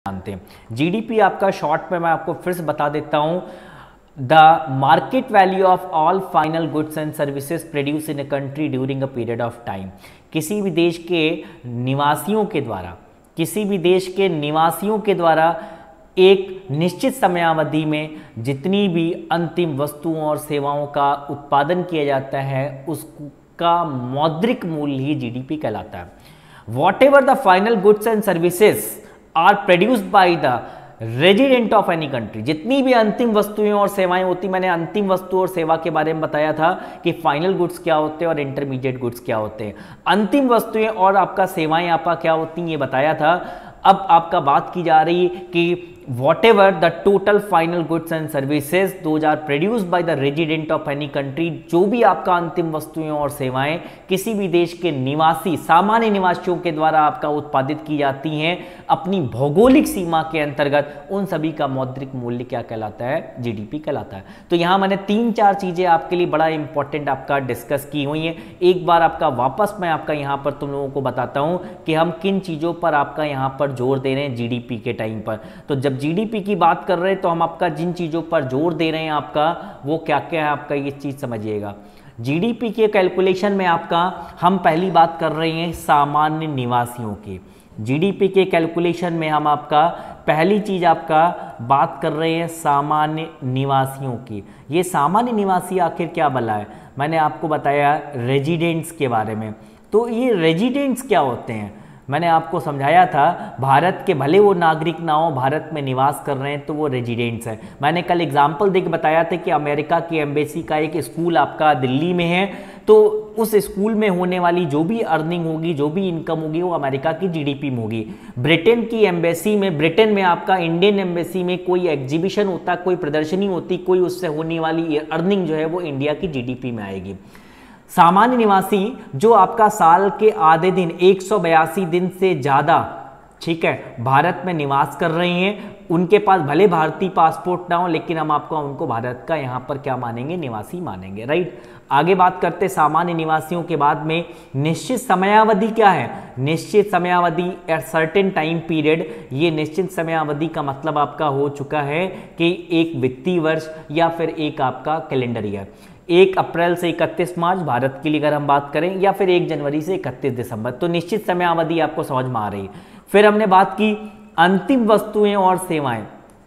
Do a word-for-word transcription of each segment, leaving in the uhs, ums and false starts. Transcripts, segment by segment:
जानते हैं। जीडीपी आपका शॉर्ट में मैं आपको फिर से बता देता हूं, the market value of all final goods and services produce in a country during a period of time. किसी भी देश के निवासियों के द्वारा किसी भी देश के निवासियों के द्वारा एक निश्चित समयावधि में जितनी भी अंतिम वस्तुओं और सेवाओं का उत्पादन किया जाता है उसका मौद्रिक मूल्य ही जीडीपी कहलाता है। Whatever the final goods and services are produced by the resident of any country, जितनी भी अंतिम वस्तुएं और सेवाएं होती, मैंने अंतिम वस्तु और सेवा के बारे में बताया था कि फाइनल गुड्स क्या होते हैं और इंटरमीडिएट गुड्स क्या होते हैं। अंतिम वस्तुएं और आपका सेवाएं आपका क्या होती हैं ये बताया था। अब आपका बात की जा रही है कि whatever the total final goods and services those are produced by the resident of any country, जो भी आपका अंतिम वस्तुएं और सेवाएं किसी भी देश के निवासी सामान्य निवासियों के द्वारा आपका उत्पादित की जाती हैं अपनी भौगोलिक सीमा के अंतर्गत, उन सभी का मौद्रिक मूल्य क्या कहलाता है? जीडीपी कहलाता है। तो यहां मैंने तीन चार चीजें आपके लिए बड़ा इंपॉर्टेंट आपका डिस्कस की हुई हैं। एक बार आपका वापस मैं आपका यहां पर तुम लोगों को बताता हूं कि हम किन चीजों पर आपका यहां पर जोर दे रहे हैं जीडीपी के टाइम पर। तो जब जीडीपी की बात कर रहे हैं तो हम आपका जिन चीजों पर जोर दे रहे हैं आपका वो क्या क्या है आपका ये चीज समझिएगा। जीडीपी के कैलकुलेशन में आपका हम पहली बात कर रहे हैं सामान्य निवासियों की। जीडीपी के कैलकुलेशन में हम आपका पहली चीज आपका बात कर रहे हैं सामान्य निवासियों की। ये सामान्य निवासी आखिर क्या भला है? मैंने आपको बताया रेजिडेंट्स के बारे में। तो ये रेजिडेंट्स क्या होते हैं? मैंने आपको समझाया था भारत के भले वो नागरिक ना हो, भारत में निवास कर रहे हैं तो वो रेजिडेंट्स हैं। मैंने कल एग्जाम्पल देके बताया था कि अमेरिका की एम्बेसी का एक स्कूल आपका दिल्ली में है, तो उस स्कूल में होने वाली जो भी अर्निंग होगी, जो भी इनकम होगी वो अमेरिका की जीडीपी में होगी। ब्रिटेन की एम्बेसी में, ब्रिटेन में आपका इंडियन एम्बेसी में कोई एग्जीबिशन होता, कोई प्रदर्शनी होती, कोई उससे होने वाली अर्निंग जो है वो इंडिया की जीडीपी में आएगी। सामान्य निवासी जो आपका साल के आधे दिन एक सौ बयासी दिन से ज्यादा, ठीक है, भारत में निवास कर रहे हैं, उनके पास भले भारतीय पासपोर्ट ना हो लेकिन हम आपको उनको भारत का यहां पर क्या मानेंगे? निवासी मानेंगे, राइट। आगे बात करते सामान्य निवासियों के बाद में निश्चित समयावधि क्या है? निश्चित समयावधि एट सर्टेन टाइम पीरियड। ये निश्चित समयावधि का मतलब आपका हो चुका है कि एक वित्तीय वर्ष या फिर एक आपका कैलेंडर ईयर। एक अप्रैल से इकतीस मार्च भारत के लिए अगर हम बात करें, या फिर एक जनवरी से इकतीस दिसंबर, तो निश्चित समयावधि आपको समझ में आ रही है। फिर हमने बात की अंतिम वस्तुएं और सेवाएं।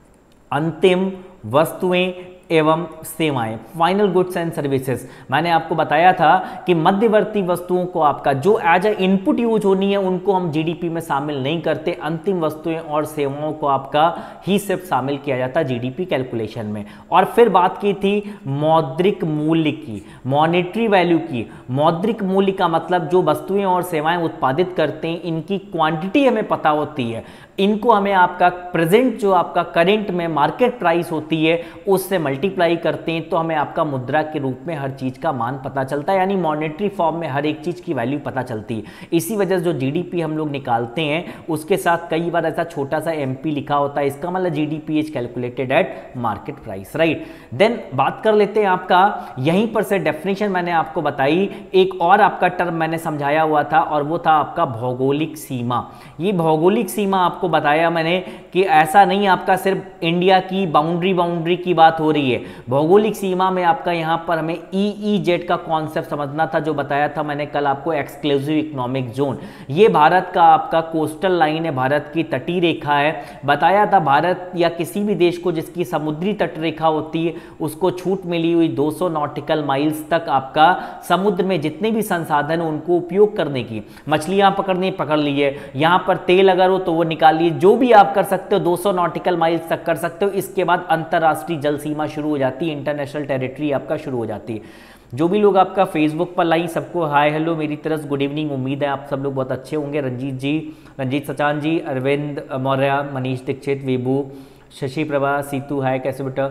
अंतिम वस्तुएं एवं सेवाएं, फाइनल गुड्स एंड सर्विसेज। मैंने आपको बताया था कि मध्यवर्ती वस्तुओं को आपका जो एज ए इनपुट यूज होनी है उनको हम जीडीपी में शामिल नहीं करते, अंतिम वस्तुएं और सेवाओं को आपका ही सिर्फ शामिल किया जाता जीडीपी कैलकुलेशन में। और फिर बात की थी मौद्रिक मूल्य की, मॉनेटरी वैल्यू की। मौद्रिक मूल्य का मतलब जो वस्तुएं और सेवाएं उत्पादित करते हैं इनकी क्वांटिटी हमें पता होती है, इनको हमें आपका प्रेजेंट जो आपका करंट में मार्केट प्राइस होती है उससे मल्टीप्लाई करते हैं तो हमें आपका मुद्रा के रूप में हर चीज का मान पता चलता है, यानी मॉनेटरी फॉर्म में हर एक चीज की वैल्यू पता चलती है। इसी वजह से जो जीडीपी हम लोग निकालते हैं उसके साथ कई बार ऐसा छोटा सा एमपी लिखा होता है, इसका मतलब GDP is calculated at market price, right. Then बात कर लेते हैं आपका, यहीं पर से डेफिनेशन मैंने आपको बताई, एक और आपका टर्म मैंने समझाया हुआ था और वो था आपका भौगोलिक सीमा। ये भौगोलिक सीमा आपको बताया मैंने कि ऐसा नहीं आपका सिर्फ इंडिया की बाउंड्री बाउंड्री की बात हो रही है। भौगोलिक सीमा में आपका यहां पर हमें ईईजेड का कॉन्सेप्ट समझना था, जो बताया था मैंने कल आपको, एक्सक्लूसिव इकोनॉमिक जोन। ये भारत का आपका कोस्टल लाइन है, भारत की तटीय रेखा है। बताया था भारत या किसी भी देश को जिसकी समुद्री तट रेखा होती है उसको छूट मिली हुई दो सौ नॉटिकल माइल्स तक आपका समुद्र में जितने भी संसाधन उनको उपयोग करने की। मछलियां पकड़नी पकड़ लीजिए, यहां पर तेल अगर हो तो वो निकाल लीजिए, जो भी आप कर सकते हो दो सौ नॉटिकल माइल्स तक कर सकते हो। इसके बाद अंतरराष्ट्रीय जल सीमा शुरू हो जाती है, इंटरनेशनल टेरिटरी आपका शुरू हो जाती है। जो भी लोग आपका फेसबुक पर लाइन, सबको हाय हेलो मेरी तरफ गुड इवनिंग। उम्मीद है आप सब लोग बहुत अच्छे होंगे। रंजीत जी, रंजीत सचान जी, अरविंद मौर्य, मनीष दीक्षित, विभू, शशि प्रभा, सीतू हाय, कैसे बेटा,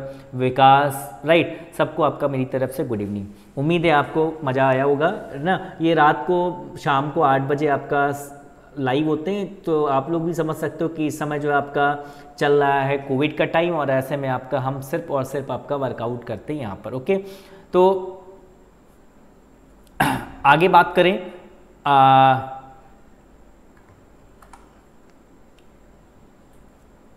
विकास, राइट, सबको आपका मेरी तरफ से गुड इवनिंग। उम्मीद है आपको मज़ा आया होगा ना। ये रात को शाम को आठ बजे आपका लाइव होते हैं, तो आप लोग भी समझ सकते हो कि इस समय जो आपका चल रहा है कोविड का टाइम, और ऐसे में आपका हम सिर्फ और सिर्फ आपका वर्कआउट करते हैं यहाँ पर, ओके। तो आगे बात करें, आ,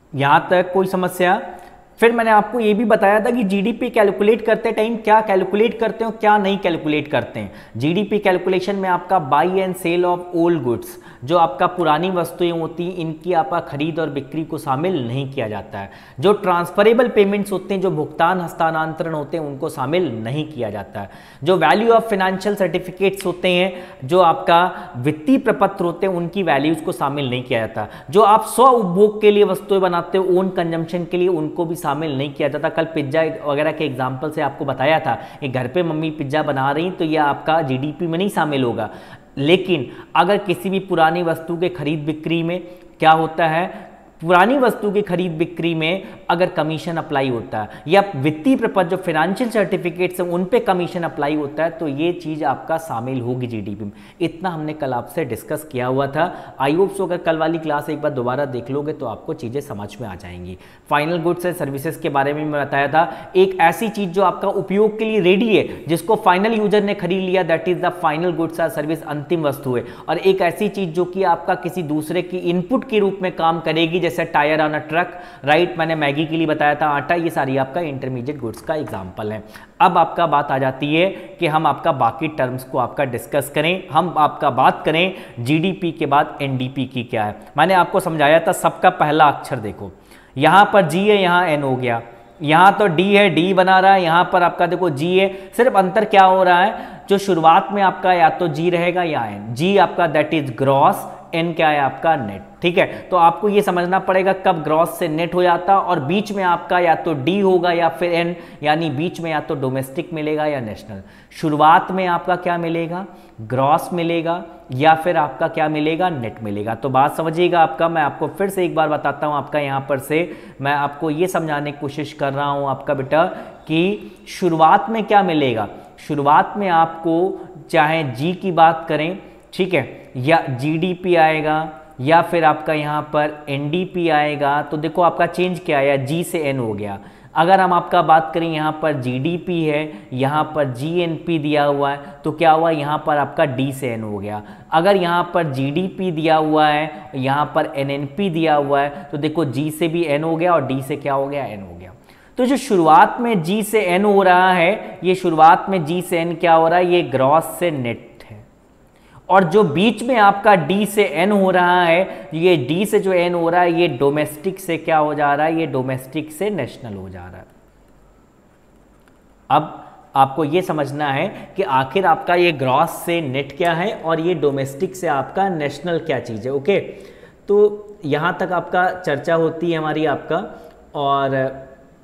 यहाँ तक कोई समस्या? फिर मैंने आपको ये भी बताया था कि जीडीपी कैलकुलेट करते टाइम क्या कैलकुलेट करते हो, क्या नहीं कैलकुलेट करते हैं। जीडीपी कैलकुलेशन में आपका buy and sell of old goods, जो आपका पुरानी वस्तुएं होती हैं, इनकी आपका खरीद और बिक्री को शामिल नहीं किया जाता है। जो ट्रांसफरेबल पेमेंट्स होते हैं, जो भुगतान हस्तांतरण होते हैं, उनको शामिल नहीं किया जाता है। जो वैल्यू ऑफ फाइनेंशियल सर्टिफिकेट्स होते हैं, जो आपका वित्तीय प्रपत्र होते हैं, उनकी वैल्यूज को शामिल नहीं किया जाता। जो आप स्व उपभोग के लिए वस्तुएं बनाते हो, ओन कंजम्पशन के लिए, उनको भी शामिल नहीं किया जाता। कल पिज्जा वगैरह के एग्जाम्पल से आपको बताया था कि घर पे मम्मी पिज्जा बना रही, तो यह आपका जीडीपी में नहीं शामिल होगा। लेकिन अगर किसी भी पुरानी वस्तु के खरीद बिक्री में क्या होता है, पुरानी वस्तु की खरीद बिक्री में अगर कमीशन अप्लाई होता है, या वित्तीय प्रपत्र जो फाइनेंशियल सर्टिफिकेट्स हैं उन पे कमीशन अप्लाई होता है, तो ये चीज़ आपका शामिल होगी जीडीपी में। इतना हमने कल आपसे डिस्कस किया हुआ था। आई होप सो अगर कल वाली क्लास एक बार दोबारा देख लोगे तो आपको चीज़ें समझ में आ जाएंगी। फाइनल गुड्स एंड सर्विसेज के बारे में मैं बताया था, एक ऐसी चीज़ जो आपका उपयोग के लिए रेडी है, जिसको फाइनल यूजर ने खरीद लिया, that is the final goods and service, अंतिम वस्तु है। और एक ऐसी चीज़ जो कि आपका किसी दूसरे की इनपुट के रूप में काम करेगी, जैसे tyre on a truck, right, मैंने मैगी के लिए बताया था आटा, ये सारी आपका इंटरमीडिएट गुड्स का एग्जांपल है। अब आपका बात आ जाती है कि हम आपका बाकी टर्म्स को आपका डिस्कस करें। हम आपका बात करें जीडीपी के बाद एनडीपी की क्या है। मैंने आपको समझाया था, सबका पहला अक्षर देखो, यहां पर जी है, यहां एन हो गया, यहां तो डी है, डी बना रहा है, यहां पर आपका देखो जी है। सिर्फ अंतर क्या हो रहा है, जो शुरुआत में आपका या तो जी रहेगा या एन। जी आपका दैट इज ग्रॉस, एन क्या है आपका नेट, ठीक है। तो आपको ये समझना पड़ेगा कब ग्रॉस से नेट हो जाता, और बीच में आपका या तो डी होगा या फिर एन, यानी बीच में या तो डोमेस्टिक मिलेगा या नेशनल। शुरुआत में आपका क्या मिलेगा, ग्रॉस मिलेगा, या फिर आपका क्या मिलेगा, नेट मिलेगा। तो बात समझिएगा आपका, मैं आपको फिर से एक बार बताता हूं आपका, यहां पर से मैं आपको ये समझाने की कोशिश कर रहा हूं आपका बेटा कि शुरुआत में क्या मिलेगा। शुरुआत में आपको चाहे जी की बात करें, ठीक है, या जीडीपी आएगा, या फिर आपका यहाँ पर एनडीपी आएगा, तो देखो आपका चेंज क्या आया, जी से एन हो गया। अगर हम आपका बात करें, यहाँ पर जीडीपी है, यहाँ पर जीएनपी दिया हुआ है, तो क्या हुआ, यहाँ पर आपका डी से एन हो गया। अगर यहाँ पर जीडीपी दिया हुआ है, यहाँ पर एनएनपी दिया हुआ है, तो देखो जी से भी एन हो गया और डी से क्या हो गया, एन हो गया। तो जो शुरुआत में जी से एन हो रहा है, ये शुरुआत में जी से एन क्या हो रहा है, ये ग्रॉस से नेट, और जो बीच में आपका डी से एन हो रहा है, ये डी से जो एन हो रहा है, ये डोमेस्टिक से क्या हो जा रहा है, ये डोमेस्टिक से नेशनल हो जा रहा है। अब आपको ये समझना है कि आखिर आपका ये ग्रॉस से नेट क्या है और ये डोमेस्टिक से आपका नेशनल क्या चीज़ है। ओके, तो यहाँ तक आपका चर्चा होती है हमारी आपका। और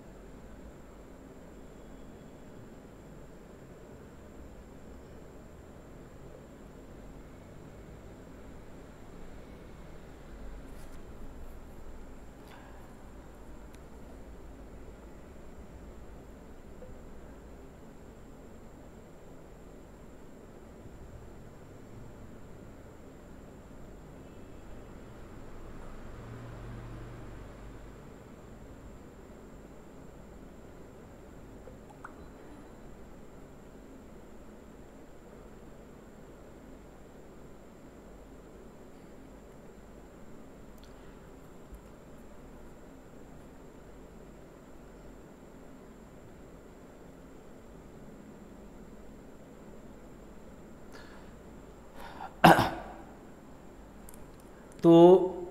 तो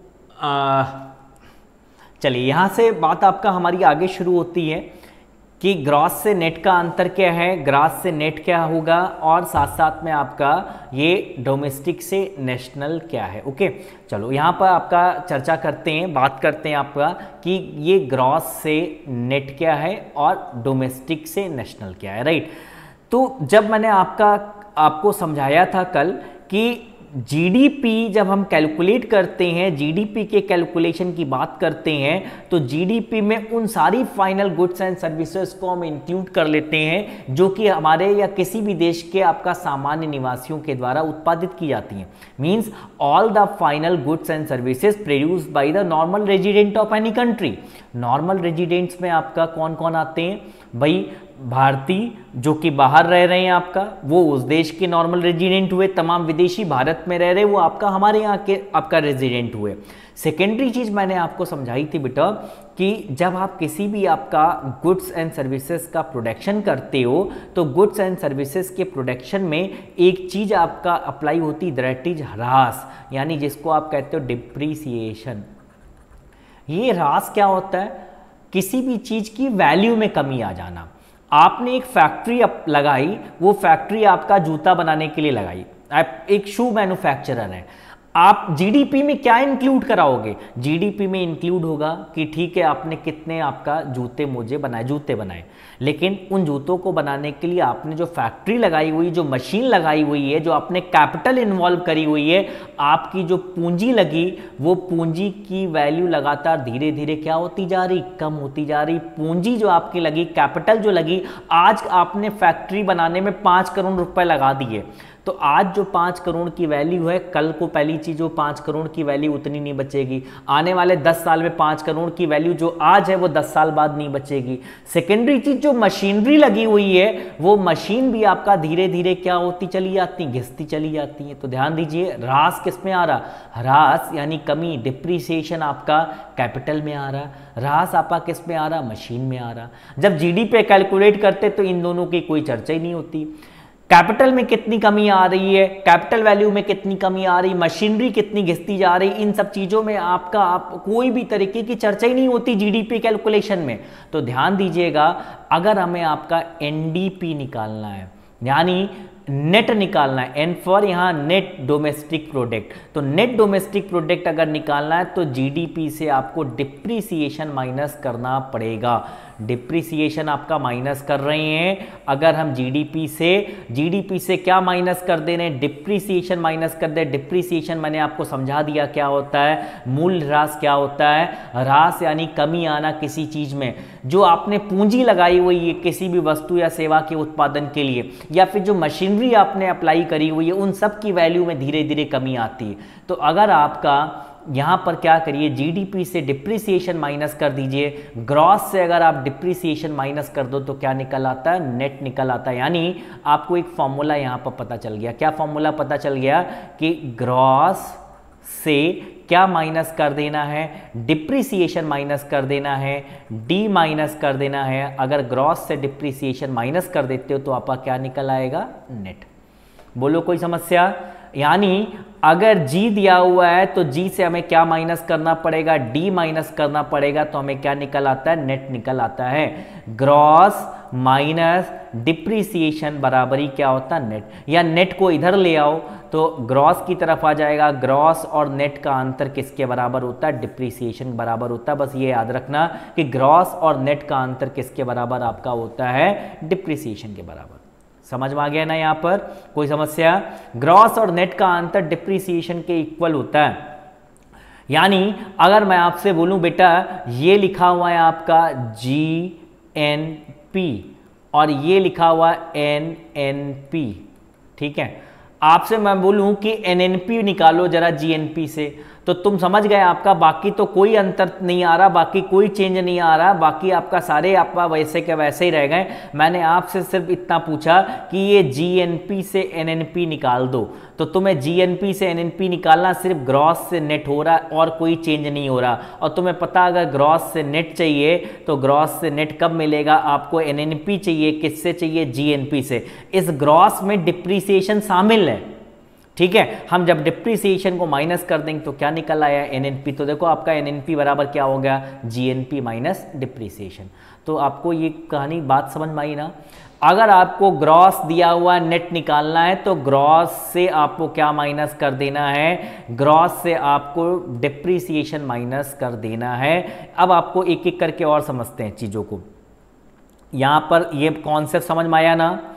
चलिए यहाँ से बात आपका हमारी आगे शुरू होती है कि ग्रॉस से नेट का अंतर क्या है, ग्रॉस से नेट क्या होगा, और साथ साथ में आपका ये डोमेस्टिक से नेशनल क्या है। ओके, चलो यहाँ पर आपका चर्चा करते हैं, बात करते हैं आपका कि ये ग्रॉस से नेट क्या है और डोमेस्टिक से नेशनल क्या है, राइट। तो जब मैंने आपका आपको समझाया था कल कि जीडीपी जब हम कैलकुलेट करते हैं, जीडीपी के कैलकुलेशन की बात करते हैं, तो जीडीपी में उन सारी फाइनल गुड्स एंड सर्विसेज को हम इंक्लूड कर लेते हैं जो कि हमारे या किसी भी देश के आपका सामान्य निवासियों के द्वारा उत्पादित की जाती हैं। Means all the final goods and services produced by the normal resident of any country. Normal residents में आपका कौन कौन आते हैं, भाई भारतीय जो कि बाहर रह रहे हैं आपका, वो उस देश के नॉर्मल रेजिडेंट हुए, तमाम विदेशी भारत में रह रहे वो आपका हमारे यहाँ के आपका रेजिडेंट हुए। सेकेंडरी चीज़ मैंने आपको समझाई थी बेटा कि जब आप किसी भी आपका गुड्स एंड सर्विसेज का प्रोडक्शन करते हो तो गुड्स एंड सर्विसेज के प्रोडक्शन में एक चीज़ आपका अप्लाई होती है, दैट इज ह्रास, यानी जिसको आप कहते हो डिप्रीसिएशन। ये ह्रास क्या होता है? किसी भी चीज़ की वैल्यू में कमी आ जाना। आपने एक फैक्ट्री लगाई, वो फैक्ट्री आपका जूता बनाने के लिए लगाई, आप एक शू मैन्युफैक्चरर हैं, आप जीडीपी में क्या इंक्लूड कराओगे? जीडीपी में इंक्लूड होगा कि ठीक है आपने कितने आपका जूते मोजे बनाए, जूते बनाए, लेकिन उन जूतों को बनाने के लिए आपने जो फैक्ट्री लगाई हुई, जो मशीन लगाई हुई है, जो आपने कैपिटल इन्वॉल्व करी हुई है, आपकी जो पूंजी लगी, वो पूंजी की वैल्यू लगातार धीरे धीरे क्या होती जा रही? कम होती जा रही। पूंजी जो आपकी लगी, कैपिटल जो लगी, आज आपने फैक्ट्री बनाने में पाँच करोड़ रुपए लगा दिए, तो आज जो पाँच करोड़ की वैल्यू है, कल को पहली चीज जो पाँच करोड़ की वैल्यू उतनी नहीं बचेगी। आने वाले दस साल में पाँच करोड़ की वैल्यू जो आज है वो दस साल बाद नहीं बचेगी। सेकेंडरी चीज जो मशीनरी लगी हुई है, वो मशीन भी आपका धीरे धीरे क्या होती चली जाती, घिसती चली जाती है। तो ध्यान दीजिए, ह्रास किस में आ रहा? ह्रास यानी कमी, डिप्रीसिएशन आपका कैपिटल में आ रहा, ह्रास आपका किस में आ रहा? मशीन में आ रहा। जब जीडीपी कैलकुलेट करते तो इन दोनों की कोई चर्चा ही नहीं होती। कैपिटल में कितनी कमी आ रही है, कैपिटल वैल्यू में कितनी कमी आ रही, मशीनरी कितनी घिसती जा रही, इन सब चीज़ों में आपका आप कोई भी तरीके की चर्चा ही नहीं होती जीडीपी कैलकुलेशन में। तो ध्यान दीजिएगा, अगर हमें आपका एनडीपी निकालना है, यानी नेट निकालना है, एन फॉर यहाँ नेट डोमेस्टिक प्रोडक्ट, तो नेट डोमेस्टिक प्रोडक्ट अगर निकालना है तो जीडीपी से आपको डिप्रीसिएशन माइनस करना पड़ेगा। डिप्रीसिएशन आपका माइनस कर रहे हैं, अगर हम जीडीपी से जीडीपी से क्या माइनस कर दे रहे हैं? डिप्रीसिएशन माइनस कर दे। डिप्रीसिएशन मैंने आपको समझा दिया क्या होता है, मूल ह्रास क्या होता है। ह्रास यानी कमी आना किसी चीज में, जो आपने पूंजी लगाई हुई है किसी भी वस्तु या सेवा के उत्पादन के लिए, या फिर जो मशीनरी आपने अप्लाई करी हुई है, उन सब की वैल्यू में धीरे धीरे कमी आती है। तो अगर आपका यहाँ पर क्या करिए, जीडीपी से डिप्रीसिएशन माइनस कर दीजिए, ग्रॉस से अगर आप डिप्रीसिएशन माइनस कर दो तो क्या निकल आता है? नेट निकल आता है। यानी आपको एक फॉर्मूला यहाँ पर पता चल गया। क्या फॉर्मूला पता चल गया? कि ग्रॉस से क्या माइनस कर देना है? डिप्रीसिएशन माइनस कर देना है, डी माइनस कर देना है। अगर ग्रॉस से डिप्रीसिएशन माइनस कर देते हो तो आपका क्या निकल आएगा? नेट। बोलो कोई समस्या? यानी अगर जी दिया हुआ है तो जी से हमें क्या माइनस करना पड़ेगा? डी माइनस करना पड़ेगा, तो हमें क्या निकल आता है? नेट निकल आता है। ग्रॉस माइनस डिप्रीसिएशन बराबर ही क्या होता है? नेट। या नेट को इधर ले आओ तो ग्रॉस की तरफ आ जाएगा। ग्रॉस और नेट का अंतर किसके बराबर होता है? डिप्रीसिएशन बराबर होता है। बस ये याद रखना कि ग्रॉस और नेट का अंतर किसके बराबर आपका होता है? डिप्रीसिएशन के बराबर। समझ में आ गया ना? यहाँ पर कोई समस्या? ग्रॉस और नेट का अंतर डिप्रीसिएशन के इक्वल होता है। यानी अगर मैं आपसे बोलूं बेटा ये लिखा हुआ है आपका जी एन पी और ये लिखा हुआ एन एन पी, ठीक है, आपसे मैं बोलूं कि एन एन पी निकालो जरा जी एन पी से, तो तुम समझ गए आपका बाकी तो कोई अंतर नहीं आ रहा, बाकी कोई चेंज नहीं आ रहा, बाकी आपका सारे आपका वैसे के वैसे ही रह गए। मैंने आपसे सिर्फ इतना पूछा कि ये जी एन पी से एन एन पी निकाल दो, तो तुम्हें जी एन पी से एन एन पी निकालना, सिर्फ ग्रॉस से नेट हो रहा है और कोई चेंज नहीं हो रहा। और तुम्हें पता अगर ग्रॉस से नेट चाहिए तो ग्रॉस से नेट कब मिलेगा आपको? एन एन पी चाहिए, किससे चाहिए? जी एन पी से। इस ग्रॉस में डिप्रीसिएशन शामिल है, ठीक है। हम जब डिप्रीसिएशन को माइनस कर देंगे तो क्या निकल आया? एनएनपी। तो देखो आपका एनएनपी बराबर क्या हो गया? GNP minus depreciation. तो आपको ये कहानी बात समझ में आई ना? अगर आपको ग्रॉस दिया हुआ नेट निकालना है तो ग्रॉस से आपको क्या माइनस कर देना है? ग्रॉस से आपको डिप्रीसिएशन माइनस कर देना है। अब आपको एक एक करके और समझते हैं चीज़ों को। यहाँ पर ये कॉन्सेप्ट समझ में आया ना?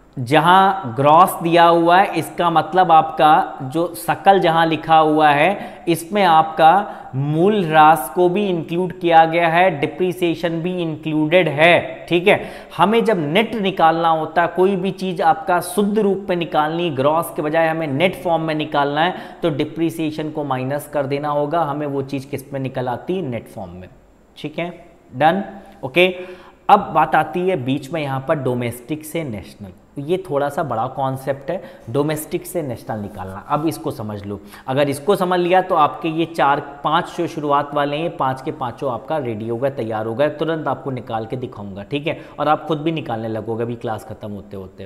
जहां ग्रॉस दिया हुआ है इसका मतलब आपका जो सकल जहां लिखा हुआ है इसमें आपका मूल ह्रास को भी इंक्लूड किया गया है, डिप्रीसिएशन भी इंक्लूडेड है, ठीक है। हमें जब नेट निकालना होता है, कोई भी चीज आपका शुद्ध रूप में निकालनी, ग्रॉस के बजाय हमें नेट फॉर्म में निकालना है तो डिप्रीसिएशन को माइनस कर देना होगा। हमें वो चीज किस में निकल आती? नेट फॉर्म में, ठीक है। Done, okay. अब बात आती है बीच में यहाँ पर डोमेस्टिक से नेशनल, ये थोड़ा सा बड़ा कॉन्सेप्ट है, डोमेस्टिक से नेशनल निकालना। अब इसको समझ लो, अगर इसको समझ लिया तो आपके ये चार पांच जो शुरुआत वाले हैं पांच के पांचों आपका रेडी हो गए, तैयार हो गए, तुरंत आपको निकाल के दिखाऊंगा, ठीक है, और आप खुद भी निकालने लगोगे अभी क्लास खत्म होते होते।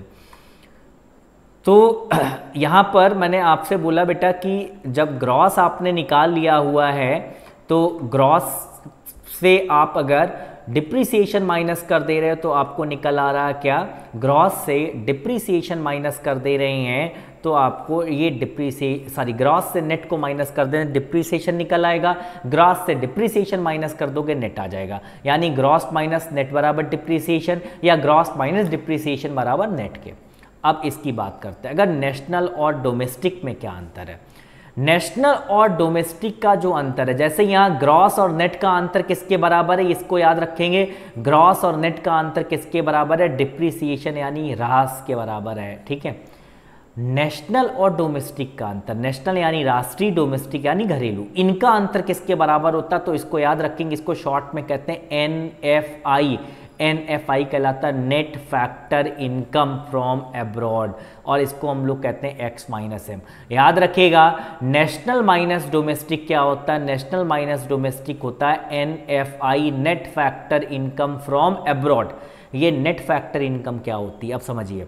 तो यहाँ पर मैंने आपसे बोला बेटा कि जब ग्रॉस आपने निकाल लिया हुआ है तो ग्रॉस से आप अगर डिप्रिसिएशन माइनस कर दे रहे हो तो आपको निकल आ रहा है क्या, ग्रॉस से डिप्रिसिएशन माइनस कर दे रहे हैं तो आपको ये डिप्रिसिए सॉरी ग्रॉस से नेट को माइनस कर दें, डिप्रिसिएशन निकल आएगा, ग्रॉस से डिप्रिसिएशन माइनस कर दोगे नेट आ जाएगा, यानी ग्रॉस माइनस नेट बराबर डिप्रिसिएशन या ग्रॉस माइनस डिप्रिसिएशन बराबर नेट के। अब इसकी बात करते हैं, अगर नेशनल और डोमेस्टिक में क्या अंतर है। नेशनल और डोमेस्टिक का जो अंतर है, जैसे यहाँ ग्रॉस और नेट का अंतर किसके बराबर है, इसको याद रखेंगे, ग्रॉस और नेट का अंतर किसके बराबर है, डिप्रिसिएशन यानी ह्रास के बराबर है, ठीक है। नेशनल और डोमेस्टिक का अंतर, नेशनल यानी राष्ट्रीय, डोमेस्टिक यानी घरेलू, इनका अंतर किसके बराबर होता है, तो इसको याद रखेंगे, इसको शॉर्ट में कहते हैं N F I. N F I कहलाता है net factor income from abroad, और इसको हम लोग कहते हैं एक्स माइनस एम। याद रखिएगा, नेशनल माइनस डोमेस्टिक क्या होता है, नेशनल माइनस डोमेस्टिक होता है N F I, net factor income from abroad. ये नेट फैक्टर इनकम क्या होती है, अब समझिए।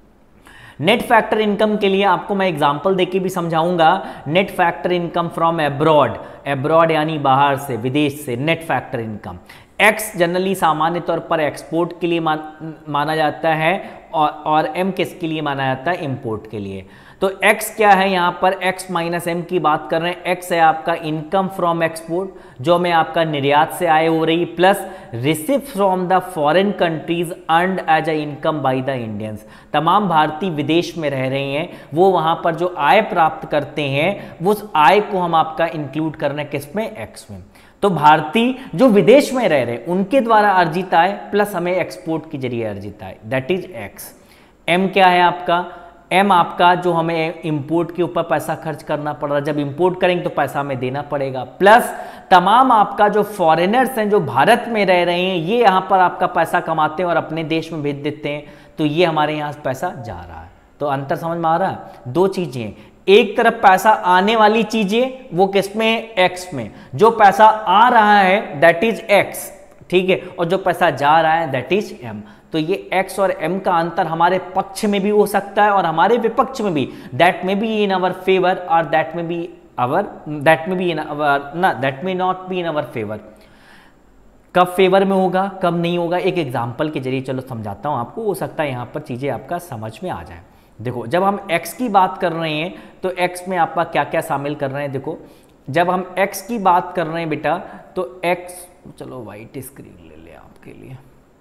नेट फैक्टर इनकम के लिए आपको मैं एग्जांपल देके भी समझाऊंगा। Net factor income from abroad, abroad यानी बाहर से, विदेश से, net factor income. X generally सामान्य तौर पर एक्सपोर्ट के लिए मान, माना जाता है और, और एम किसके लिए माना जाता है, इंपोर्ट के लिए। तो एक्स क्या है, यहाँ पर एक्स माइनस एम की बात कर रहे हैं। एक्स है आपका इनकम फ्रॉम एक्सपोर्ट, जो में आपका निर्यात से आय हो रही, plus receive from the foreign countries earned as a income by the Indians. तमाम भारतीय विदेश में रह रहे हैं, वो वहां पर जो आय प्राप्त करते हैं उस आय को हम आपका इंक्लूड कर रहे हैं किसमें, एक्स में। तो भारतीय जो विदेश में रह रहे हैं उनके द्वारा अर्जित आय प्लस हमें एक्सपोर्ट के जरिए अर्जित आय, दैट इज एक्स। एम क्या है आपका, एम आपका जो हमें इंपोर्ट के ऊपर पैसा खर्च करना पड़ रहा है, जब इंपोर्ट करेंगे तो पैसा हमें देना पड़ेगा, प्लस तमाम आपका जो फॉरेनर्स हैं जो भारत में रह रहे हैं ये यहाँ पर आपका पैसा कमाते हैं और अपने देश में भेज देते हैं, तो ये हमारे यहाँ से पैसा जा रहा है। तो अंतर समझ में आ रहा है, दो चीजें, एक तरफ पैसा आने वाली चीजें वो किसमें, एक्स में, जो पैसा आ रहा है दैट इज एक्स, ठीक है, और जो पैसा जा रहा है दैट इज एम। तो ये एक्स और एम का अंतर हमारे पक्ष में भी हो सकता है और हमारे विपक्ष में भी, that may be in our favour और that may be our that may be in our ना that may not be in our favour. कब फेवर में होगा कब नहीं होगा, एक एग्जाम्पल के जरिए चलो समझाता हूं आपको, हो सकता है यहां पर चीजें आपका समझ में आ जाए। देखो, जब हम x की बात कर रहे हैं तो x में आपका क्या क्या शामिल कर रहे हैं। देखो, जब हम x की बात कर रहे हैं बेटा तो x, चलो वाइट स्क्रीन ले ले आपके लिए,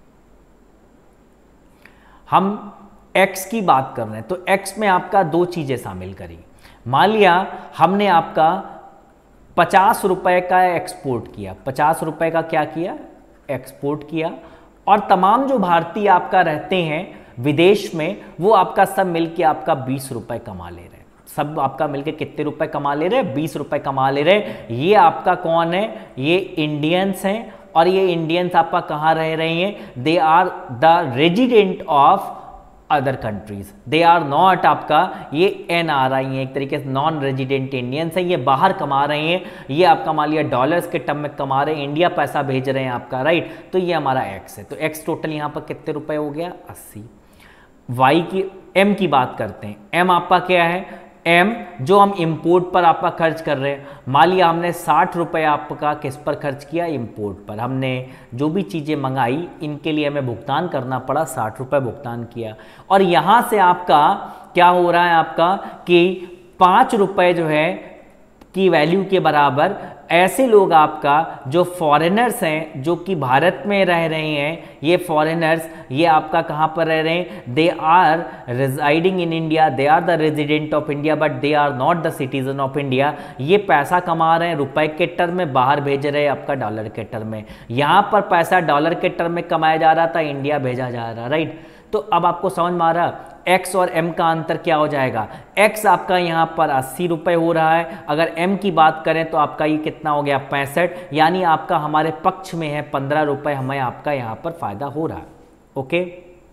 हम x की बात कर रहे हैं तो x में आपका दो चीजें शामिल करी। मान लिया हमने आपका पचास रुपए का एक्सपोर्ट किया, पचास रुपए का क्या किया, एक्सपोर्ट किया, और तमाम जो भारतीय आपका रहते हैं विदेश में वो आपका सब मिलके आपका बीस रुपए कमा ले रहे हैं, सब आपका मिलके कितने रुपए कमा ले रहे हैं, बीस रुपए कमा ले रहे हैं। ये आपका कौन है, ये इंडियंस हैं, और ये इंडियंस आपका कहाँ रह रहे हैं, they are the resident of other countries, they are not आपका ये एन आर आई है, एक तरीके से नॉन रेजिडेंट इंडियंस हैं, ये बाहर कमा रहे हैं, ये आपका मान लिया डॉलर्स के टर्म में कमा रहे हैं, इंडिया पैसा भेज रहे हैं आपका, राइट। तो ये हमारा एक्स है, तो एक्स टोटल यहाँ पर कितने रुपए हो गया, अस्सी। वाई की एम की बात करते हैं, एम आपका क्या है, एम जो हम इंपोर्ट पर आपका खर्च कर रहे हैं। मान लिया हमने साठ रुपए आपका किस पर खर्च किया, इंपोर्ट पर, हमने जो भी चीज़ें मंगाई इनके लिए हमें भुगतान करना पड़ा, साठ रुपए भुगतान किया, और यहाँ से आपका क्या हो रहा है आपका कि पाँच रुपए जो है की वैल्यू के बराबर ऐसे लोग आपका जो फॉरेनर्स हैं जो कि भारत में रह रहे हैं, ये फॉरेनर्स ये आपका कहाँ पर रह रहे हैं, they are residing in India, they are the resident of India but they are not the citizen of India. ये पैसा कमा रहे हैं रुपए के टर्म में, बाहर भेज रहे हैं आपका डॉलर के टर्म में। यहाँ पर पैसा डॉलर के टर्म में कमाया जा रहा था, इंडिया भेजा जा रहा, राइट। तो अब आपको समझ में आ रहा x और m का अंतर क्या हो जाएगा। x आपका यहाँ पर अस्सी रुपये हो रहा है, अगर m की बात करें तो आपका ये कितना हो गया पैंसठ, यानी आपका हमारे पक्ष में है पंद्रह रुपये हमें आपका यहाँ पर फायदा हो रहा है। ओके,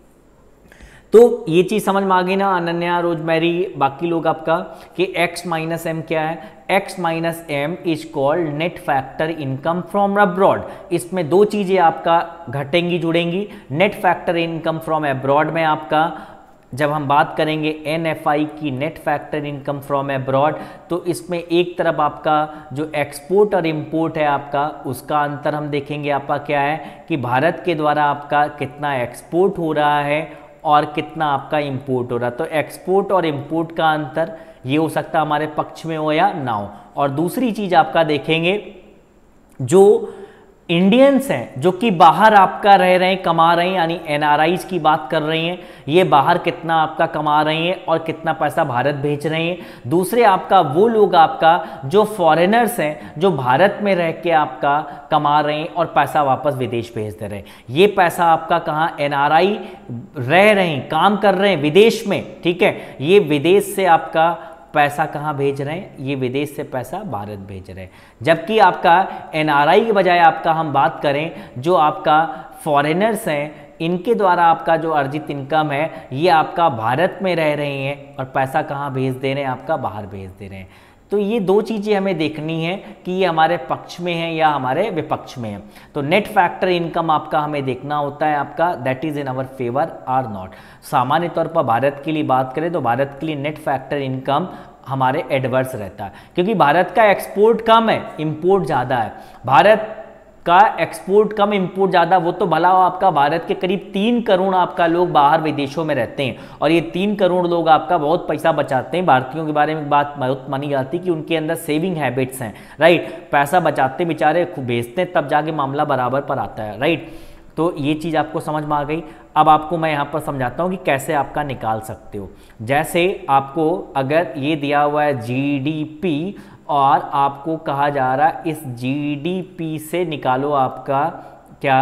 तो ये चीज समझ में आ गई ना अनन्या, रोजमेरी, बाकी लोग आपका कि x माइनस एम क्या है, x minus M is called net factor income from abroad. इसमें दो चीजें आपका घटेंगी जुड़ेंगी। Net factor income from abroad में आपका जब हम बात करेंगे एन एफ आई की net factor income from abroad, तो इसमें एक तरफ आपका जो एक्सपोर्ट और इंपोर्ट है आपका उसका अंतर हम देखेंगे आपका क्या है कि भारत के द्वारा आपका कितना एक्सपोर्ट हो रहा है और कितना आपका इंपोर्ट हो रहा है। तो एक्सपोर्ट और इंपोर्ट का अंतर ये हो सकता है हमारे पक्ष में हो या ना हो। और दूसरी चीज आपका देखेंगे जो इंडियंस हैं जो कि बाहर आपका रह रहे हैं, कमा रहे हैं, यानी एन आर आईज़ की बात कर रहे हैं, ये बाहर कितना आपका कमा रहे हैं और कितना पैसा भारत भेज रहे हैं। दूसरे आपका वो लोग आपका जो फॉरेनर्स हैं जो भारत में रह के आपका कमा रहे हैं और पैसा वापस विदेश भेज दे रहे हैं। ये पैसा आपका कहाँ, एन आर आई रह रहे हैं, काम कर रहे हैं विदेश में, ठीक है, ये विदेश से आपका पैसा कहाँ भेज रहे हैं, ये विदेश से पैसा भारत भेज रहे हैं। जबकि आपका एन आर आई के बजाय आपका हम बात करें जो आपका फॉरेनर्स हैं, इनके द्वारा आपका जो अर्जित इनकम है ये आपका भारत में रह रहे हैं और पैसा कहाँ भेज दे रहे हैं, आपका बाहर भेज दे रहे हैं। तो ये दो चीज़ें हमें देखनी है कि ये हमारे पक्ष में है या हमारे विपक्ष में है। तो नेट फैक्टर इनकम आपका हमें देखना होता है आपका that is in our favour or not. सामान्य तौर पर भारत के लिए बात करें तो भारत के लिए नेट फैक्टर इनकम हमारे एडवर्स रहता है क्योंकि भारत का एक्सपोर्ट कम है, इंपोर्ट ज़्यादा है। भारत का एक्सपोर्ट कम इंपोर्ट ज़्यादा, वो तो भला हो आपका भारत के करीब तीन करोड़ आपका लोग बाहर विदेशों में रहते हैं और ये तीन करोड़ लोग आपका बहुत पैसा बचाते हैं। भारतीयों के बारे में बात बहुत मानी जाती है कि उनके अंदर सेविंग हैबिट्स हैं, राइट, पैसा बचाते बेचारे भेजते हैं तब जाके मामला बराबर पर आता है, राइट। तो ये चीज़ आपको समझ में आ गई। अब आपको मैं यहाँ पर समझाता हूँ कि कैसे आपका निकाल सकते हो। जैसे आपको अगर ये दिया हुआ है जी डी पी और आपको कहा जा रहा है इस जी डी पी से निकालो आपका क्या,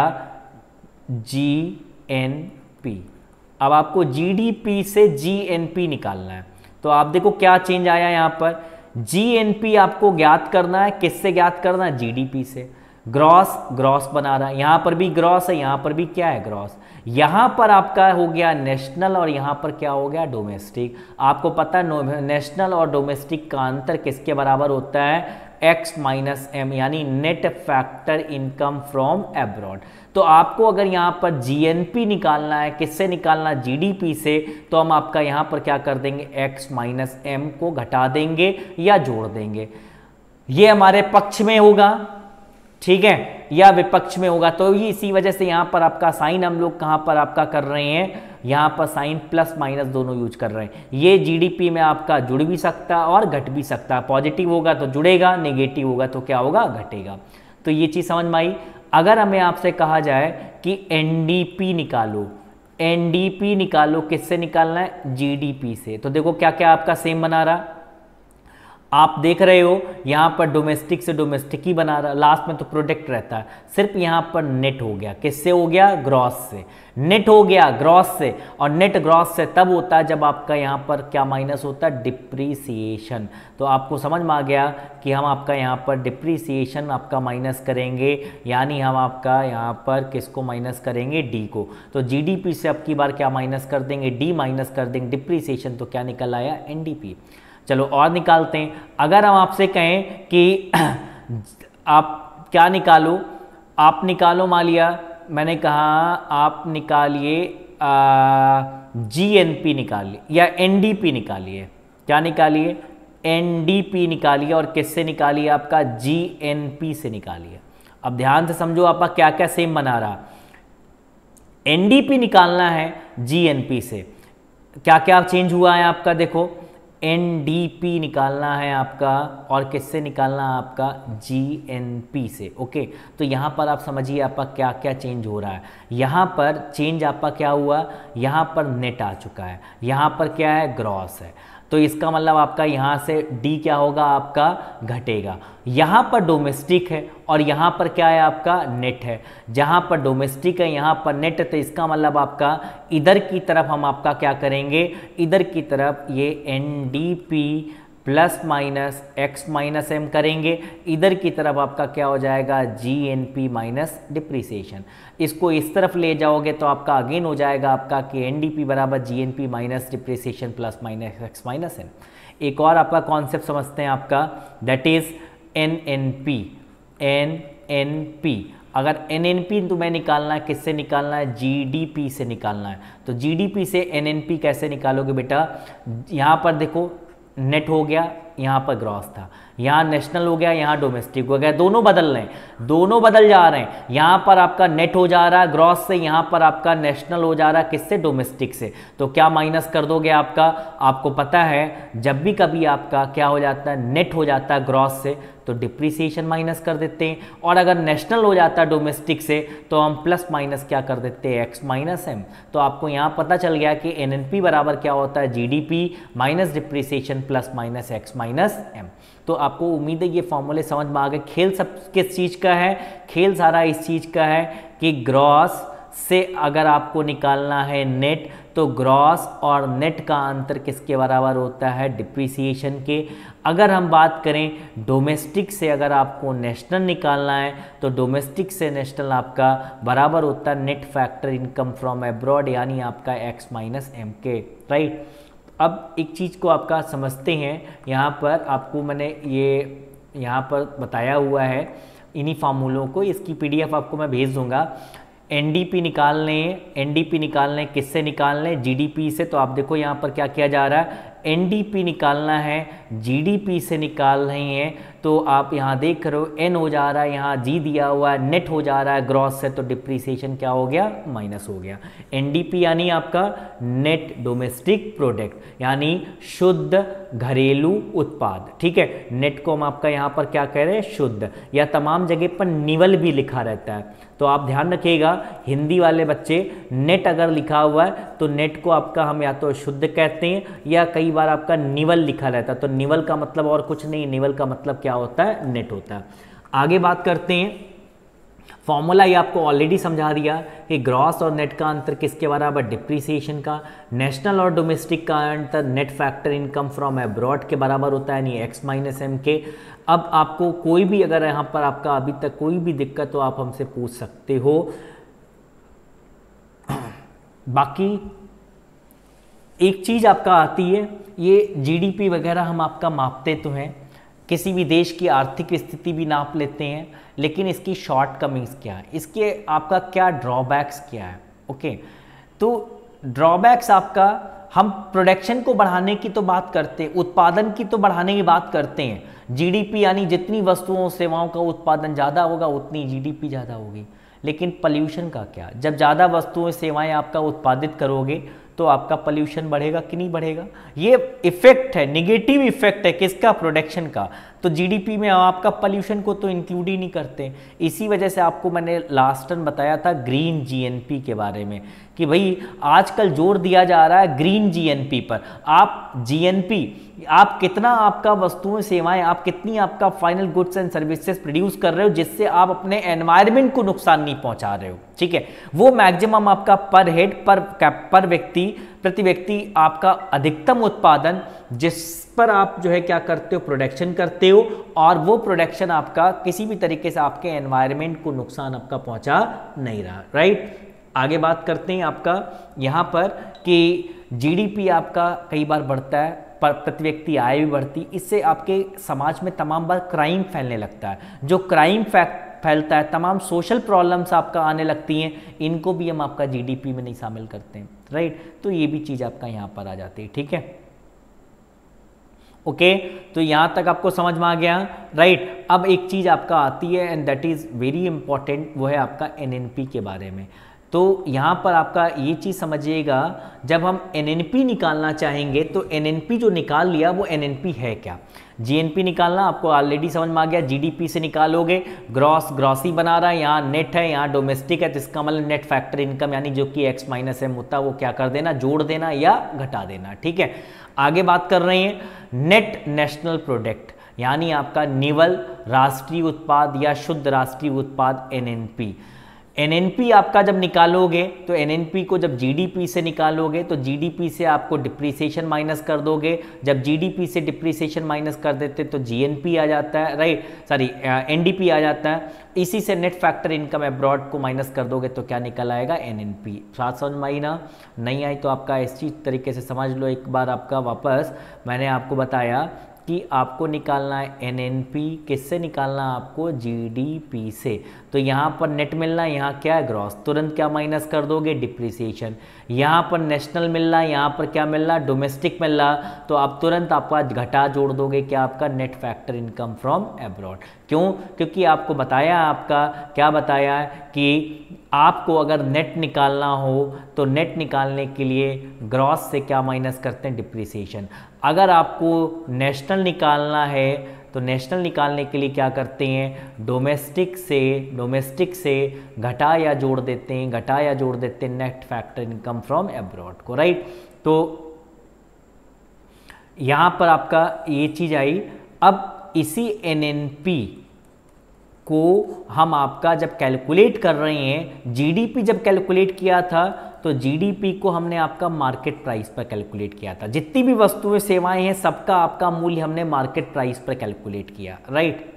जी एन पी। अब आपको जी डी पी से जी एन पी निकालना है। तो आप देखो क्या चेंज आया यहाँ पर, जी एन पी आपको ज्ञात करना है, किससे ज्ञात करना है, जी डी पी से। ग्रॉस ग्रॉस बना रहा है, यहाँ पर भी ग्रॉस है, यहाँ पर भी क्या है, ग्रॉस। यहाँ पर आपका हो गया नेशनल और यहाँ पर क्या हो गया, डोमेस्टिक। आपको पता है नेशनल और डोमेस्टिक का अंतर किसके बराबर होता है, एक्स माइनस एम, यानी net factor income from abroad. तो आपको अगर यहाँ पर जी एन पी निकालना है, किससे निकालना है, जी डी पी से, तो हम आपका यहाँ पर क्या कर देंगे, एक्स माइनस एम को घटा देंगे या जोड़ देंगे। ये हमारे पक्ष में होगा, ठीक है, या विपक्ष में होगा। तो ये इसी वजह से यहाँ पर आपका साइन हम लोग कहाँ पर आपका कर रहे हैं, यहाँ पर साइन प्लस माइनस दोनों यूज कर रहे हैं। ये जीडीपी में आपका जुड़ भी सकता है और घट भी सकता है। पॉजिटिव होगा तो जुड़ेगा, नेगेटिव होगा तो क्या होगा, घटेगा। तो ये चीज़ समझ में आई। अगर हमें आपसे कहा जाए कि एनडीपी निकालो, एनडीपी निकालो, किससे निकालना है, जीडीपी से। तो देखो क्या क्या आपका सेम बना रहा, आप देख रहे हो यहाँ पर डोमेस्टिक से डोमेस्टिक ही बना रहा, लास्ट में तो प्रोडक्ट रहता है। सिर्फ यहाँ पर नेट हो गया, किससे हो गया, ग्रॉस से। नेट हो गया ग्रॉस से, और नेट ग्रॉस से तब होता है जब आपका यहाँ पर क्या माइनस होता है, डिप्रीसिएशन। तो आपको समझ में आ गया कि हम आपका यहाँ पर डिप्रीसिएशन आपका माइनस करेंगे, यानी हम आपका यहाँ पर किसको माइनस करेंगे, डी को। तो जीडीपी से अब की बार क्या माइनस कर देंगे, डी माइनस कर देंगे, डिप्रीसिएशन तो क्या निकल आया, एनडीपी। चलो और निकालते हैं। अगर हम आपसे कहें कि आप क्या निकालो, आप निकालो, मान लिया मैंने कहा आप निकालिए जीएनपी निकालिए या एनडीपी निकालिए। क्या निकालिए, एनडीपी निकालिए, और किससे निकालिए, आपका जीएनपी से निकालिए। अब ध्यान से समझो आपका क्या क्या सेम बना रहा। एनडीपी निकालना है जीएनपी से, क्या क्या चेंज हुआ है आपका, देखो एनडीपी निकालना है आपका, और किससे निकालना है आपका, जीएनपी से। ओके, तो यहाँ पर आप समझिए आपका क्या क्या चेंज हो रहा है। यहाँ पर चेंज आपका क्या हुआ, यहाँ पर नेट आ चुका है, यहाँ पर क्या है, ग्रॉस है। तो इसका मतलब आपका यहाँ से डी क्या होगा, आपका घटेगा। यहाँ पर डोमेस्टिक है और यहाँ पर क्या है, आपका नेट है। जहाँ पर डोमेस्टिक है यहाँ पर नेट है, तो इसका मतलब आपका इधर की तरफ हम आपका क्या करेंगे, इधर की तरफ ये N D P plus minus X minus M करेंगे। इधर की तरफ आपका क्या हो जाएगा, G N P minus depreciation. इसको इस तरफ ले जाओगे तो आपका अगेन हो जाएगा आपका कि एन डी पी बराबर G N P minus depreciation plus minus X minus M. एक और आपका कॉन्सेप्ट समझते हैं आपका, that is N N P. N N P अगर एन एन पी तुम्हें निकालना है, किससे निकालना है, जी डी पी से निकालना है। तो जी डी पी से एन एन पी कैसे निकालोगे बेटा, यहाँ पर देखो नेट हो गया, यहाँ पर ग्रॉस था, यहाँ नेशनल हो गया, यहाँ डोमेस्टिक हो गया, दोनों बदल रहे हैं, दोनों बदल जा रहे हैं। यहाँ पर आपका नेट हो जा रहा है ग्रॉस से, यहाँ पर आपका नेशनल हो जा रहा है किससे, डोमेस्टिक से। तो क्या माइनस कर दोगे आपका, आपको पता है जब भी कभी आपका क्या हो जाता है, नेट हो जाता है ग्रॉस से तो डिप्रिसिएशन माइनस कर देते हैं, और अगर नेशनल हो जाता है डोमेस्टिक से तो हम प्लस माइनस क्या कर देते हैं, एक्स माइनस एम। तो आपको यहाँ पता चल गया कि एन एन पी बराबर क्या होता है, G D P minus depreciation plus minus X minus M. तो आपको उम्मीद है ये फॉर्मूले समझ में आ गए। खेल सब किस चीज़ का है, खेल सारा इस चीज़ का है कि ग्रॉस से अगर आपको निकालना है नेट, तो ग्रॉस और नेट का अंतर किसके बराबर होता है, डिप्रिसिएशन के। अगर हम बात करें डोमेस्टिक से अगर आपको नेशनल निकालना है, तो डोमेस्टिक से नेशनल आपका बराबर होता है net factor income from abroad, यानी आपका एक्स माइनस एम के, राइट। अब एक चीज़ को आपका समझते हैं, यहाँ पर आपको मैंने ये यहाँ पर बताया हुआ है इन्हीं फार्मूलों को, इसकी पीडीएफ आपको मैं भेज दूंगा। एनडीपी निकालने, एनडीपी निकालने किससे निकालने, जीडीपी से। तो आप देखो यहाँ पर क्या किया जा रहा है, एनडीपी निकालना है जीडीपी से निकाल रहे हैं। तो आप यहाँ देख रहे हो एन हो जा रहा है, यहाँ जी दिया हुआ है, नेट हो जा रहा है ग्रॉस से, तो डिप्रिसिएशन क्या हो गया, माइनस हो गया। एनडीपी यानी आपका नेट डोमेस्टिक प्रोडक्ट, यानी शुद्ध घरेलू उत्पाद, ठीक है। नेट को हम आपका यहाँ पर क्या कह रहे हैं, शुद्ध, या तमाम जगह पर निवल भी लिखा रहता है। तो आप ध्यान रखिएगा, हिंदी वाले बच्चे नेट अगर लिखा हुआ है तो नेट को आपका हम या तो शुद्ध कहते हैं, या कई बार आपका निवल लिखा रहता है। तो निवल का मतलब और कुछ नहीं, निवल का मतलब क्या होता है, नेट होता है। आगे बात करते हैं, फॉर्मूला ये आपको ऑलरेडी समझा दिया कि ग्रॉस और नेट का अंतर किसके बराबर, डिप्रिसिएशन का। नेशनल और डोमेस्टिक का अंतर net factor income from abroad के बराबर होता है, यानी एक्स माइनस एम के। अब आपको कोई भी अगर यहाँ पर आपका अभी तक कोई भी दिक्कत तो आप हमसे पूछ सकते हो। बाकी एक चीज़ आपका आती है, ये जीडीपी वगैरह हम आपका मापते तो हैं, किसी भी देश की आर्थिक स्थिति भी नाप लेते हैं, लेकिन इसकी शॉर्ट कमिंग्स क्या है, इसके आपका क्या ड्रॉबैक्स क्या है, ओके। तो ड्रॉबैक्स आपका, हम प्रोडक्शन को बढ़ाने की तो बात करते हैं, उत्पादन की तो बढ़ाने की बात करते हैं। जीडीपी यानी जितनी वस्तुओं सेवाओं का उत्पादन ज़्यादा होगा उतनी जीडीपी ज़्यादा होगी। लेकिन पॉल्यूशन का क्या, जब ज़्यादा वस्तुएं सेवाएं आपका उत्पादित करोगे तो आपका पॉल्यूशन बढ़ेगा कि नहीं बढ़ेगा। ये इफेक्ट है, निगेटिव इफेक्ट है किसका, प्रोडक्शन का। तो जीडीपी में आपका पॉल्यूशन को तो इंक्लूड ही नहीं करते। इसी वजह से आपको मैंने लास्ट टाइम बताया था ग्रीन जीएनपी के बारे में, कि भाई आजकल जोर दिया जा रहा है ग्रीन जीएनपी पर। आप जीएनपी, आप कितना आपका वस्तुएं सेवाएं, आप कितनी आपका final goods and services produce कर रहे हो जिससे आप अपने एनवायरनमेंट को नुकसान नहीं पहुंचा रहे हो, ठीक है। वो मैक्सिमम आपका पर हेड, पर पर व्यक्ति, प्रति व्यक्ति आपका अधिकतम उत्पादन, जिस पर आप जो है क्या करते हो, प्रोडक्शन करते हो, और वो प्रोडक्शन आपका किसी भी तरीके से आपके एनवायरनमेंट को नुकसान आपका पहुंचा नहीं रहा, राइट। आगे बात करते हैं आपका यहाँ पर कि जीडीपी आपका कई बार बढ़ता है, पर प्रति व्यक्ति आय भी बढ़ती, इससे आपके समाज में तमाम बार क्राइम फैलने लगता है। जो क्राइम फैक्ट फैलता है, तमाम सोशल प्रॉब्लम्स आपका आने लगती हैं, इनको भी हम आपका जीडीपी में नहीं शामिल करते हैं, राइट। तो ये भी चीज़ आपका यहाँ पर आ जाती है, ठीक है, ओके। तो यहाँ तक आपको समझ में आ गया, राइट। अब एक चीज़ आपका आती है and that is very important, वो है आपका एनएनपी के बारे में। तो तो यहाँ पर आपका ये चीज़ समझिएगा, जब हम एन एन पी निकालना चाहेंगे तो एन एन पी जो निकाल लिया वो एन एन पी है क्या। जी एन पी निकालना आपको ऑलरेडी समझ में आ गया, जी डी पी से निकालोगे, ग्रॉस ग्रॉस ही बना रहा है, यहाँ नेट है यहाँ डोमेस्टिक है, तो इसका मतलब नेट फैक्टर इनकम यानी जो कि एक्स माइनस एम होता है वो क्या कर देना, जोड़ देना या घटा देना। ठीक है, आगे बात कर रहे हैं नेट नेशनल प्रोडक्ट यानी आपका निवल राष्ट्रीय उत्पाद या शुद्ध राष्ट्रीय उत्पाद N N P. N N P आपका जब निकालोगे तो एन एन पी को जब जी डी पी से निकालोगे तो जी डी पी से आपको डिप्रिसिएशन माइनस कर दोगे, जब जी डी पी से डिप्रिसिएशन माइनस कर देते तो जी एन पी आ जाता है, right sorry N D P आ जाता है। इसी से नेट फैक्टर इनकम अब्रॉड को माइनस कर दोगे तो क्या निकल आएगा, एन एन पी। सात समझ में आई ना, नहीं आई तो आपका इसी तरीके से समझ लो एक बार आपका वापस। मैंने आपको बताया कि आपको निकालना है एन एन पी, किससे निकालना है आपको, जी डी पी से। तो यहाँ पर नेट मिलना है, यहाँ क्या है ग्रॉस, तुरंत क्या माइनस कर दोगे, डिप्रिसिएशन। यहाँ पर नेशनल मिल रहा है, यहाँ पर क्या मिल रहा है, डोमेस्टिक मिल रहा, तो आप तुरंत आपका घटा जोड़ दोगे, क्या आपका net factor income from abroad. क्यों, क्योंकि आपको बताया आपका क्या बताया है कि आपको अगर नेट निकालना हो तो नेट निकालने के लिए ग्रॉस से क्या माइनस करते हैं, डिप्रिसिएशन। अगर आपको नेशनल निकालना है तो नेशनल निकालने के लिए क्या करते हैं, डोमेस्टिक से डोमेस्टिक से घटा या जोड़ देते हैं, घटा या जोड़ देते हैं net factor income from abroad को, राइट। तो यहाँ पर आपका ये चीज़ आई। अब इसी एन एन पी को हम आपका जब कैलकुलेट कर रहे हैं, जी डी पी जब कैलकुलेट किया था तो जी डी पी को हमने आपका मार्केट प्राइस पर कैलकुलेट किया था। जितनी भी वस्तुएं सेवाएं हैं सबका आपका मूल्य हमने मार्केट प्राइस पर कैलकुलेट किया, right.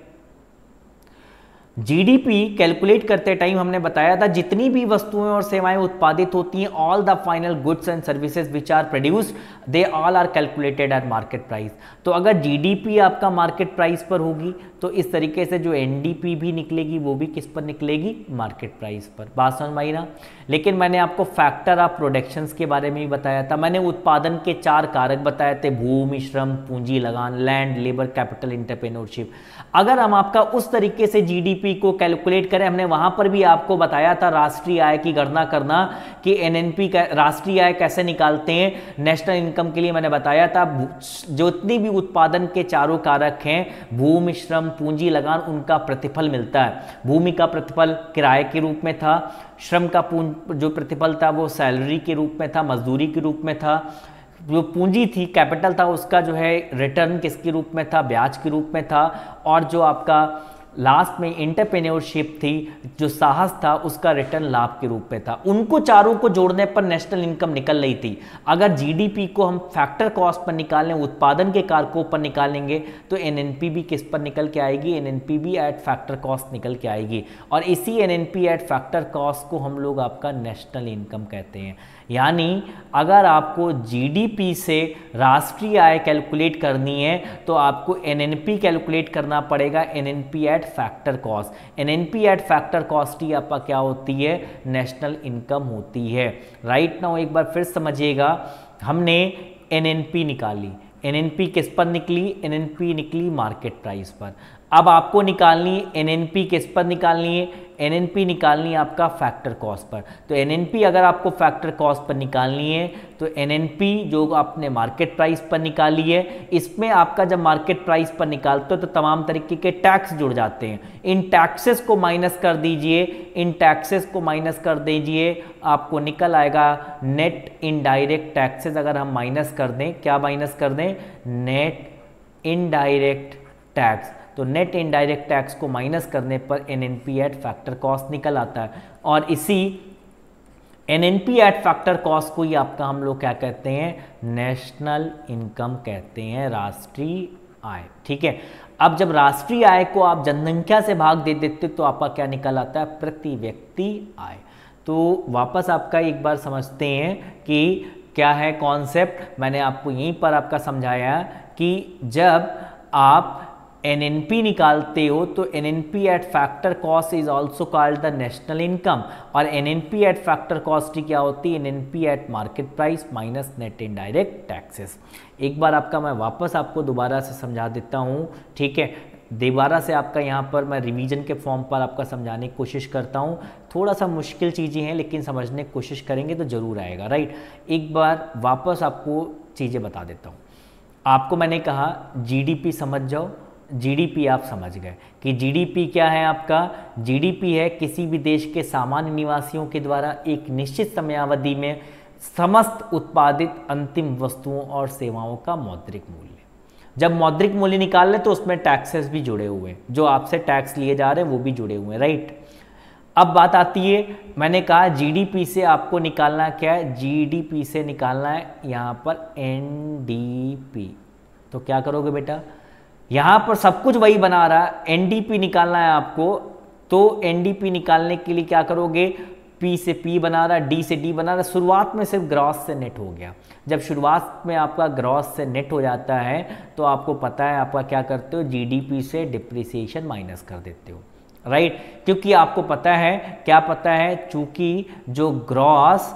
G D P calculate करते टाइम हमने बताया था जितनी भी वस्तुएं और सेवाएं उत्पादित होती हैं, all the final goods and services which are produced they all are calculated at market price. तो अगर जी डी पी आपका मार्केट प्राइस पर होगी तो इस तरीके से जो एन डी पी भी निकलेगी वो भी किस पर निकलेगी, मार्केट प्राइस पर। बात समझ में आई ना। लेकिन मैंने आपको फैक्टर ऑफ प्रोडक्शंस के बारे में भी बताया था। मैंने उत्पादन के चार कारक बताए थे, भूमि, श्रम, पूंजी, लगान, लैंड, लेबर, कैपिटल, एंटरप्रेन्योरशिप। अगर हम आपका उस तरीके से जी डी पी को कैलकुलेट करें, हमने वहां पर भी आपको बताया था राष्ट्रीय आय की गणना करना कि एन एन पी का राष्ट्रीय आय कैसे निकालते हैं। नेशनल इनकम के लिए मैंने बताया था जितनी भी उत्पादन के चारों कारक हैं, भूमि, श्रम, पूंजी, लगान, उनका प्रतिफल मिलता है। भूमि का प्रतिफल किराए के रूप में था, श्रम का जो प्रतिफल था वो सैलरी के रूप में था, मजदूरी के रूप में था। जो पूंजी थी, कैपिटल था, उसका जो है रिटर्न किसके रूप में था, ब्याज के रूप में था। और जो आपका लास्ट में एंटरप्रेन्योरशिप थी, जो साहस था, उसका रिटर्न लाभ के रूप में था। उनको चारों को जोड़ने पर नेशनल इनकम निकल रही थी। अगर जी डी पी को हम फैक्टर कॉस्ट पर निकालें, उत्पादन के कारकों पर निकालेंगे तो एन एन पी भी किस पर निकल के आएगी, एन एन पी भी एट फैक्टर कॉस्ट निकल के आएगी। और इसी N N P at factor cost को हम लोग आपका नेशनल इनकम कहते हैं। यानी अगर आपको जी डी पी से राष्ट्रीय आय कैलकुलेट करनी है तो आपको एन एन पी कैलकुलेट करना पड़ेगा, N N P at factor cost. N N P at factor cost ही आपका क्या होती है, नेशनल इनकम होती है, राइट। नाउ एक बार फिर समझिएगा, हमने एन एन पी निकाली, एन एन पी किस पर निकली, एन एन पी निकली मार्केट प्राइस पर। अब आपको निकालनी एन एन पी किस पर निकालनी है, एन एन पी निकालनी है आपका फैक्टर कॉस्ट पर। तो एन एन पी अगर आपको फैक्टर कॉस्ट पर निकालनी है तो एन एन पी जो आपने मार्केट प्राइस पर निकाली है, इसमें आपका जब मार्केट प्राइस पर निकालते हो तो तमाम तरीके के टैक्स जुड़ जाते हैं। इन टैक्सेस को माइनस कर दीजिए, इन टैक्सेस को माइनस कर दीजिए, आपको निकल आएगा नेट इनडायरेक्ट टैक्सेस। अगर हम माइनस कर दें, क्या माइनस कर दें, नेट इनडायरेक्ट टैक्स। तो नेट इनडायरेक्ट टैक्स को माइनस करने पर N N P at factor cost निकल आता है। और इसी N N P at factor cost को ही आपका हम लोग क्या कहते हैं, नेशनल इनकम कहते हैं, राष्ट्रीय आय। ठीक है, अब जब राष्ट्रीय आय को आप जनसंख्या से भाग दे देते तो आपका क्या निकल आता है, प्रति व्यक्ति आय। तो वापस आपका एक बार समझते हैं कि क्या है कॉन्सेप्ट। मैंने आपको यहीं पर आपका समझाया कि जब आप एनएनपी निकालते हो तो NNP at factor cost is also called the national income, और एनएनपी एट फैक्टर कॉस्ट की क्या होती है, NNP at market price minus net indirect taxes. एक बार आपका मैं वापस आपको दोबारा से समझा देता हूँ, ठीक है, दोबारा से आपका यहाँ पर मैं रिवीजन के फॉर्म पर आपका समझाने की कोशिश करता हूँ। थोड़ा सा मुश्किल चीज़ें हैं लेकिन समझने की कोशिश करेंगे तो ज़रूर आएगा, राइट। एक बार वापस आपको चीज़ें बता देता हूँ। आपको मैंने कहा जीडीपी समझ जाओ, जीडीपी आप समझ गए कि जीडीपी क्या है आपका, जीडीपी है किसी भी देश के सामान्य निवासियों के द्वारा एक निश्चित समयावधि में समस्त उत्पादित अंतिम वस्तुओं और सेवाओं का मौद्रिक मूल्य। जब मौद्रिक मूल्य निकाल ले तो उसमें टैक्सेस भी जुड़े हुए हैं, जो आपसे टैक्स लिए जा रहे हैं वो भी जुड़े हुए हैं, राइट। अब बात आती है, मैंने कहा जीडीपी से आपको निकालना क्या है, जीडीपी से निकालना है यहाँ पर एनडीपी। तो क्या करोगे बेटा, यहाँ पर सब कुछ वही बना रहा है, एनडीपी निकालना है आपको, तो एनडीपी निकालने के लिए क्या करोगे, पी से पी बना रहा, डी से डी बना रहा। शुरुआत में सिर्फ ग्रॉस से नेट हो गया। जब शुरुआत में आपका ग्रॉस से नेट हो जाता है तो आपको पता है आपका क्या करते हो, जीडीपी से डिप्रिसिएशन माइनस कर देते हो, राइट। क्योंकि आपको पता है, क्या पता है, चूंकि जो ग्रॉस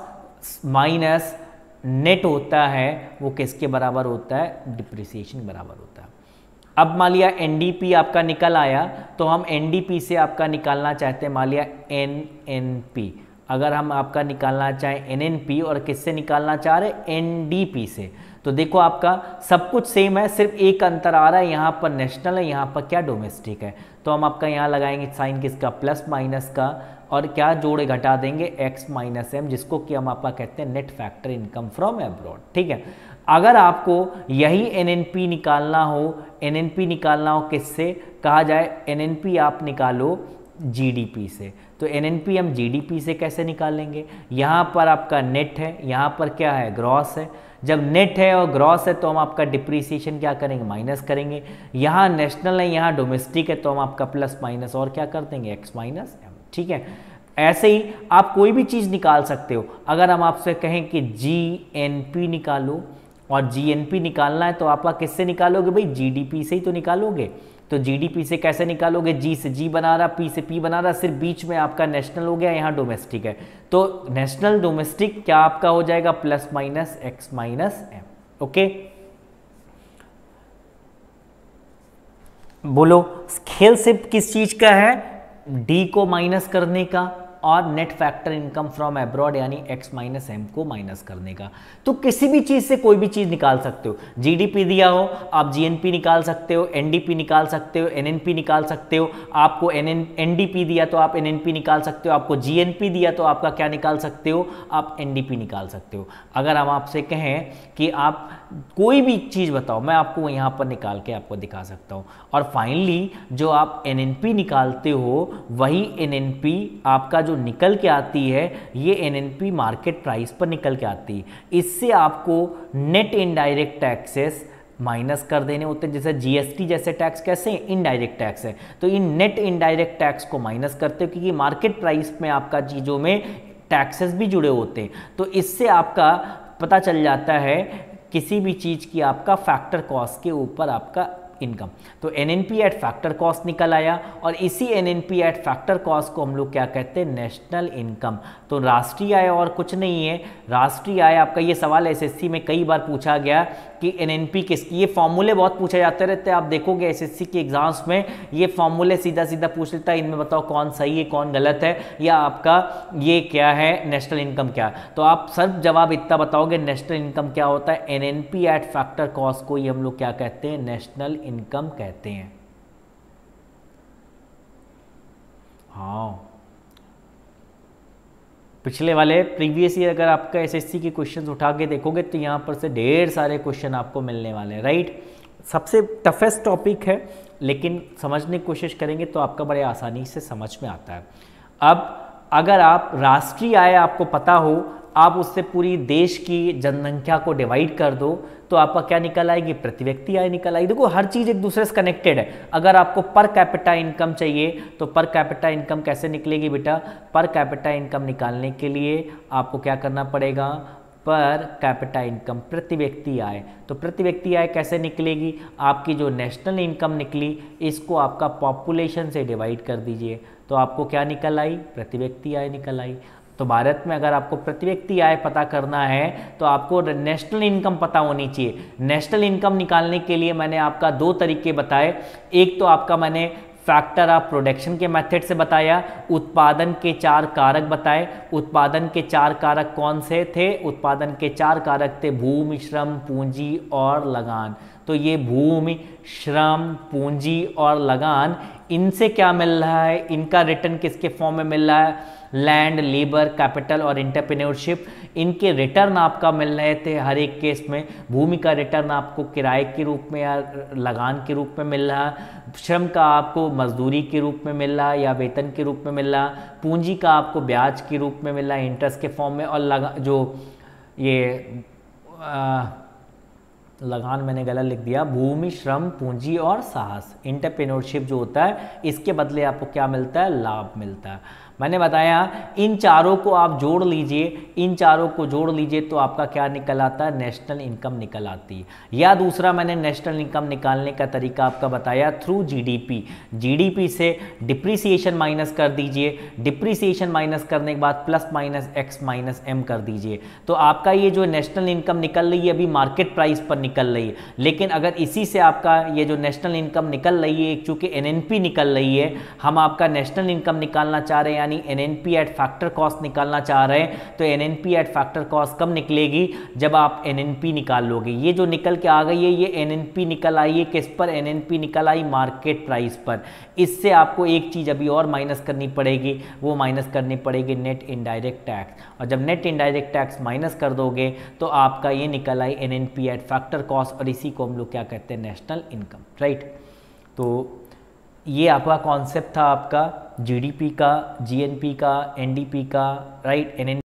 माइनस नेट होता है वो किसके बराबर होता है, डिप्रिसिएशन बराबर होता है। अब मान लिया एनडीपी आपका निकल आया तो हम एनडीपी से आपका निकालना चाहते हैं मान लिया एनएनपी। अगर हम आपका निकालना चाहें एनएनपी और किससे निकालना चाह रहे हैं, एनडीपी से, तो देखो आपका सब कुछ सेम है, सिर्फ एक अंतर आ रहा है, यहाँ पर नेशनल है, यहाँ पर क्या डोमेस्टिक है। तो हम आपका यहाँ लगाएंगे साइन किसका, प्लस माइनस का, और क्या जोड़े घटा देंगे, एक्स माइनस एम, जिसको कि हम आपका कहते हैं net factor income from abroad, ठीक है। अगर आपको यही एनएनपी निकालना हो, एनएनपी निकालना हो किससे, कहा जाए एनएनपी आप निकालो जीडीपी से, तो एनएनपी हम जीडीपी से कैसे निकालेंगे, यहाँ पर आपका नेट है, यहाँ पर क्या है, ग्रॉस है। जब नेट है और ग्रॉस है तो हम आपका डिप्रिसिएशन क्या करेंगे, माइनस करेंगे। यहाँ नेशनल है, यहाँ डोमेस्टिक है, तो हम आपका प्लस माइनस और क्या कर देंगे, एक्स माइनस एम, ठीक है। ऐसे ही आप कोई भी चीज़ निकाल सकते हो। अगर हम आपसे कहें कि जी एन पी निकालो, और जीएनपी निकालना है तो आप किससे निकालोगे भाई, जीडीपी से ही तो निकालोगे। तो जीडीपी से कैसे निकालोगे, जी से जी बना रहा, पी से पी बना रहा, सिर्फ बीच में आपका नेशनल हो गया, यहाँ डोमेस्टिक है, तो नेशनल डोमेस्टिक क्या आपका हो जाएगा, plus minus X minus M. Okay, बोलो खेल सिर्फ किस चीज का है, डी को माइनस करने का और net factor income from abroad यानी x माइनस एम को माइनस करने का। तो किसी भी चीज़ से कोई भी चीज़ निकाल सकते हो। जीडीपी दिया हो आप जीएनपी निकाल सकते हो, एनडीपी निकाल सकते हो, एनएनपी निकाल सकते हो। आपको एनएन एनडीपी दिया तो आप एनएनपी निकाल सकते हो, आपको जीएनपी दिया तो आपका क्या निकाल सकते हो, आप एनडीपी निकाल सकते हो। अगर हम आपसे कहें कि आप कोई भी चीज़ बताओ, मैं आपको यहाँ पर निकाल के आपको दिखा सकता हूँ। और फाइनली जो आप एनएनपी निकालते हो वही एनएनपी आपका जो निकल के आती है, ये एनएनपी मार्केट प्राइस पर निकल के आती है। इससे आपको नेट इनडायरेक्ट टैक्सेस माइनस कर देने होते हैं। जैसे जीएसटी जैसे टैक्स कैसे हैं, इनडायरेक्ट टैक्स है, तो इन नेट इनडायरेक्ट टैक्स को माइनस करते हो क्योंकि मार्केट प्राइस में आपका चीज़ों में टैक्सेस भी जुड़े होते हैं। तो इससे आपका पता चल जाता है किसी भी चीज़ की आपका फैक्टर कॉस्ट के ऊपर आपका इनकम। तो एनएनपी एट फैक्टर कॉस्ट निकल आया और इसी एनएनपी एट फैक्टर कॉस्ट को हम लोग क्या कहते हैं, नेशनल इनकम। तो राष्ट्रीय आय और कुछ नहीं है, राष्ट्रीय आय आपका ये सवाल एसएससी में कई बार पूछा गया कि एनएनपी किसकी, ये फॉर्मूले बहुत पूछे जाते रहते हैं। आप देखोगे एसएससी के एग्जाम्स में ये फॉर्मूले सीधा सीधा पूछ लेता है, इनमें बताओ कौन सही है कौन गलत है, या आपका ये क्या है नेशनल इनकम क्या। तो आप सब जवाब इतना बताओगे नेशनल इनकम क्या होता है, एनएनपी एट फैक्टर कॉस्ट को ही हम लोग क्या कहते हैं, नेशनल इनकम कहते हैं। हाँ, पिछले वाले प्रीवियस ईयर अगर आपका एसएससी के क्वेश्चंस उठा के देखोगे तो यहाँ पर से ढेर सारे क्वेश्चन आपको मिलने वाले हैं, राइट। सबसे टफेस्ट टॉपिक है लेकिन समझने की कोशिश करेंगे तो आपका बड़े आसानी से समझ में आता है। अब अगर आप राष्ट्रीय आय आपको पता हो, आप उससे पूरी देश की जनसंख्या को डिवाइड कर दो तो आपका क्या निकल आएगी, प्रति व्यक्ति आय निकल आएगी। देखो हर चीज़ एक दूसरे से कनेक्टेड है। अगर आपको पर कैपिटा इनकम चाहिए तो पर कैपिटा इनकम कैसे निकलेगी बेटा, पर कैपिटा इनकम निकालने के लिए आपको क्या करना पड़ेगा, पर कैपिटा इनकम, प्रति व्यक्ति आय। तो प्रति व्यक्ति आय कैसे निकलेगी, आपकी जो नेशनल इनकम निकली इसको आपका पॉपुलेशन से डिवाइड कर दीजिए, तो आपको क्या निकल आई, प्रति व्यक्ति आय निकल आई। तो भारत में अगर आपको प्रति व्यक्ति आय पता करना है तो आपको नेशनल इनकम पता होनी चाहिए। नेशनल इनकम निकालने के लिए मैंने आपका दो तरीके बताए, एक तो आपका मैंने फैक्टर ऑफ प्रोडक्शन के मेथड से बताया, उत्पादन के चार कारक बताए। उत्पादन के चार कारक कौन से थे, उत्पादन के चार कारक थे भूमि, श्रम, पूंजी और लगान। तो ये भूमि, श्रम, पूंजी और लगान, इनसे क्या मिल रहा है, इनका रिटर्न किसके फॉर्म में मिल रहा है, लैंड, लेबर, कैपिटल और एंटरप्रेन्योरशिप, इनके रिटर्न आपका मिल रहे थे हर एक केस में। भूमि का रिटर्न आपको किराए के रूप में या लगान के रूप में मिल रहा, श्रम का आपको मजदूरी के रूप में मिल रहा या वेतन के रूप में मिल रहा, पूंजी का आपको ब्याज के रूप में मिल रहा है, इंटरेस्ट के फॉर्म में, और लगा जो ये आ, लगान मैंने गलत लिख दिया, भूमि, श्रम, पूंजी और साहस, एंटरप्रेन्योरशिप जो होता है, इसके बदले आपको क्या मिलता है, लाभ मिलता है। मैंने बताया इन चारों को आप जोड़ लीजिए, इन चारों को जोड़ लीजिए तो आपका क्या निकल आता है, नेशनल इनकम निकल आती है। या दूसरा मैंने नेशनल इनकम निकालने का तरीका आपका बताया थ्रू जीडीपी। जीडीपी से डिप्रिसिएशन माइनस कर दीजिए, डिप्रिसिएशन माइनस करने के बाद plus minus X minus M कर दीजिए, तो आपका ये जो नेशनल इनकम निकल रही है अभी मार्केट प्राइस पर निकल रही है। लेकिन अगर इसी से आपका ये जो नेशनल इनकम निकल रही है, चूंकि एनएनपी निकल रही है, हम आपका नेशनल इनकम निकालना चाह रहे हैं यानी एनएनपी एट फैक्टर कॉस्ट निकालना चाह रहे हैं, तो एनएनपी एट फैक्टर कॉस्ट कब निकलेगी, जब आप एनएनपी निकाल लोगे। ये जो निकल के आ गई है ये एनएनपी निकल आई है किस पर, एनएनपी निकल आई मार्केट प्राइस पर। इससे आपको एक चीज अभी और माइनस करनी पड़ेगी, वो माइनस करनी पड़ेगी नेट इनडायरेक्ट टैक्स, और जब नेट इनडायरेक्ट टैक्स माइनस कर दोगे तो आपका ये निकल आई एनएनपी एट फैक्टर कॉस्ट, और इसी को हम लोग क्या कहते हैं, नेशनल इनकम, राइट। तो ये आपका कॉन्सेप्ट था आपका जीडीपी का, जीएनपी का, एनडीपी का, राइट, एनएन